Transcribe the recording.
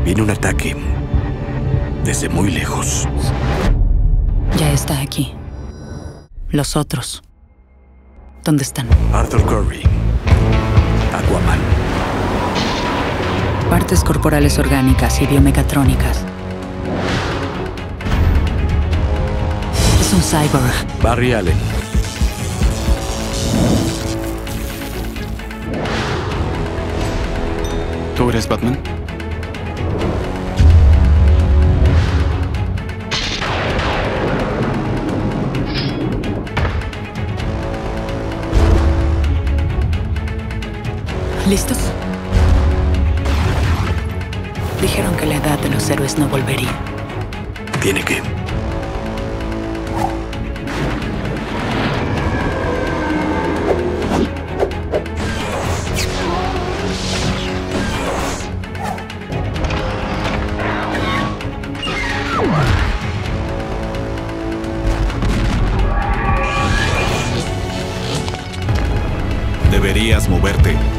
Viene un ataque desde muy lejos. Ya está aquí. Los otros, ¿dónde están? Arthur Curry, Aquaman. Partes corporales orgánicas y biomecatrónicas. Es un cyborg. Barry Allen. ¿Tú eres Batman? ¿Listos? Dijeron que la edad de los héroes no volvería. Tiene que. Deberías moverte.